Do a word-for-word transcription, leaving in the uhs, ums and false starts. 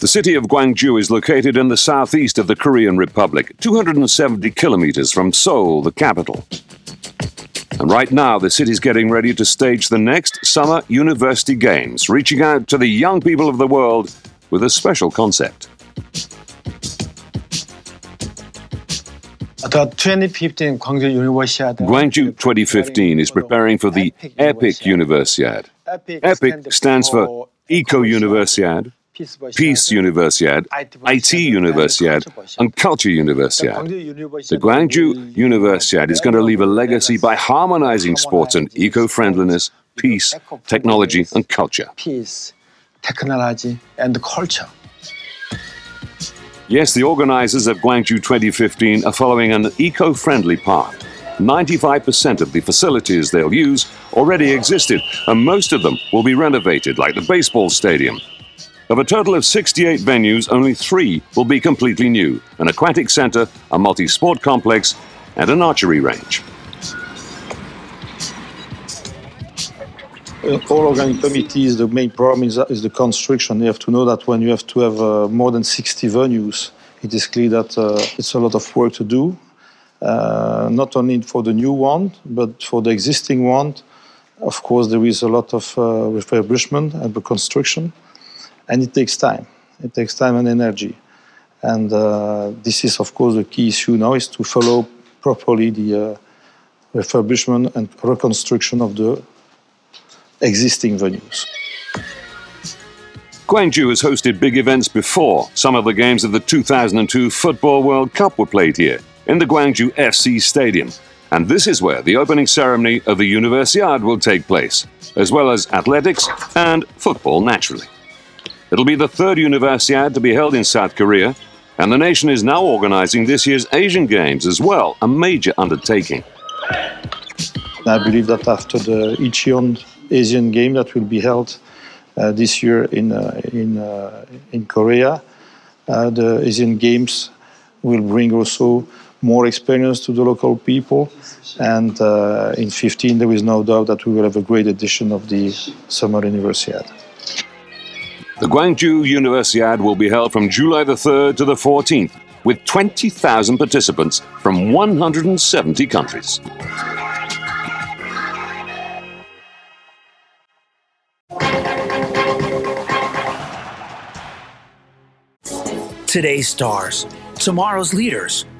The city of Gwangju is located in the southeast of the Korean Republic, two hundred seventy kilometers from Seoul, the capital. And right now, the city's getting ready to stage the next Summer University Games, reaching out to the young people of the world with a special concept. The twenty fifteen Gwangju Universiade. Gwangju twenty fifteen is preparing for the Epic Universiade. EPIC stands for Eco Universiade, Peace Universiade, I T Universiade, and Culture Universiade. The Gwangju Universiade is going to leave a legacy by harmonizing sports and eco-friendliness, peace, technology, and culture. Peace, technology, and culture. Yes, the organizers of Gwangju twenty fifteen are following an eco-friendly path. ninety-five percent of the facilities they'll use already existed, and most of them will be renovated, like the baseball stadium. Of a total of sixty-eight venues, only three will be completely new: an aquatic center, a multi-sport complex, and an archery range. In all organic committees, the main problem is, is the construction. You have to know that when you have to have uh, more than sixty venues, it is clear that uh, it's a lot of work to do, uh, not only for the new one, but for the existing one. Of course, there is a lot of uh, refurbishment and reconstruction, and it takes time. It takes time and energy. And uh, this is, of course, the key issue now, is to follow properly the uh, refurbishment and reconstruction of the existing venues. Gwangju has hosted big events before. Some of the games of the two thousand two Football World Cup were played here, in the Gwangju F C Stadium. And this is where the opening ceremony of the Universiade will take place, as well as athletics and football, naturally. It'll be the third Universiade to be held in South Korea, and the nation is now organizing this year's Asian Games as well, a major undertaking. I believe that after the Icheon Asian game that will be held uh, this year in, uh, in, uh, in Korea, uh, the Asian Games will bring also more experience to the local people, and uh, in fifteen there is no doubt that we will have a great edition of the Summer Universiade. The Gwangju Universiade will be held from July the third to the fourteenth, with twenty thousand participants from one hundred seventy countries. Today's stars, tomorrow's leaders.